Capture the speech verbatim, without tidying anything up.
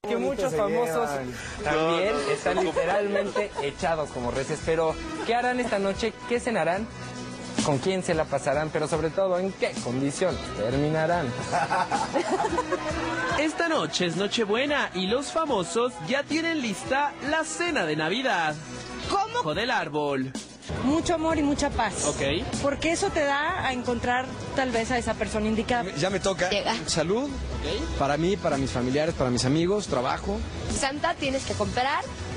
Que muchos famosos también están literalmente echados como reces. Pero, ¿qué harán esta noche? ¿Qué cenarán? ¿Con quién se la pasarán? Pero sobre todo, ¿en qué condiciones terminarán? Esta noche es Nochebuena y los famosos ya tienen lista la cena de Navidad. ¿Cómo? Bajo del árbol. Mucho amor y mucha paz. Ok. Porque eso te da a encontrar tal vez a esa persona indicada. Ya me toca. Llega. Salud. Okay. Para mí, para mis familiares, para mis amigos, trabajo. Santa, tienes que comprar